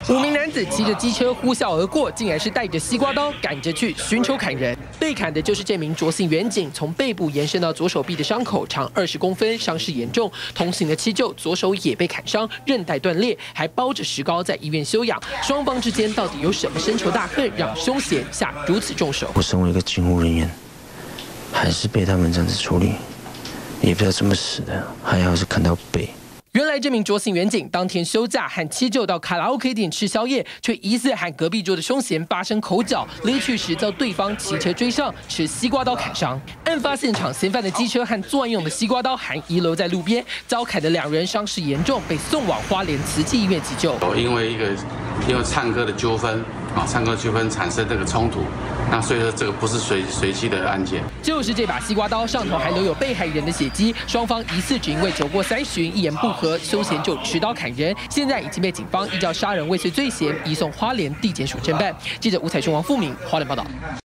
5名男子骑着机车呼啸而过，竟然是带着西瓜刀赶着去寻仇砍人。被砍的就是这名卓姓员警，从背部延伸到左手臂的伤口长20公分，伤势严重。同行的七舅左手也被砍伤，韧带断裂，还包着石膏在医院休养。双方之间到底有什么深仇大恨，让凶嫌下如此重手？ 我身为一个警务人员，还是被他们这样子处理，也不知道怎么死的，还好是砍到背。 原来这名卓姓员警当天休假，和七舅到卡拉 OK 店吃宵夜，却疑似和隔壁桌的凶嫌发生口角，离去时遭对方骑车追上，持西瓜刀砍伤。案发现场，嫌犯的机车和作案用的西瓜刀还遗留在路边，遭砍的2人伤势严重，被送往花莲慈济医院急救。 因为唱歌的纠纷唱歌纠纷产生这个冲突，那所以说这个不是随机的案件。就是这把西瓜刀上头还留有被害人的血迹，双方疑似只因为酒过3巡，一言不合，凶嫌就持刀砍人。现在已经被警方依照杀人未遂罪嫌移送花莲地检署侦办。记者吴彩雄、王富明花莲报道。